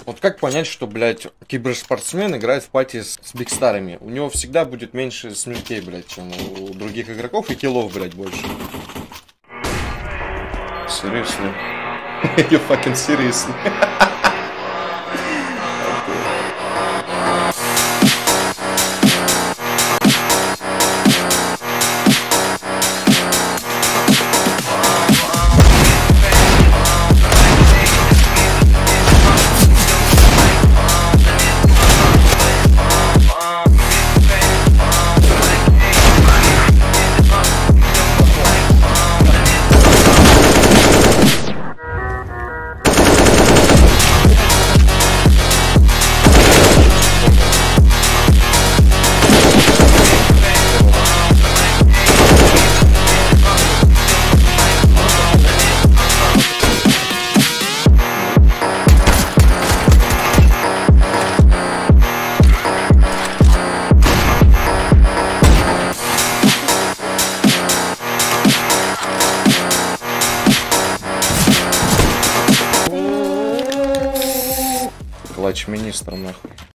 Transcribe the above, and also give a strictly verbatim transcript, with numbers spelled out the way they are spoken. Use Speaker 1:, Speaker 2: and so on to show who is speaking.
Speaker 1: Вот как понять, что, блядь, киберспортсмен играет в пати с, с бигстарами? У него всегда будет меньше смертей, блядь, чем у других игроков, и киллов, блядь, больше. Seriously? You fucking seriously? Клатч министра, нахуй.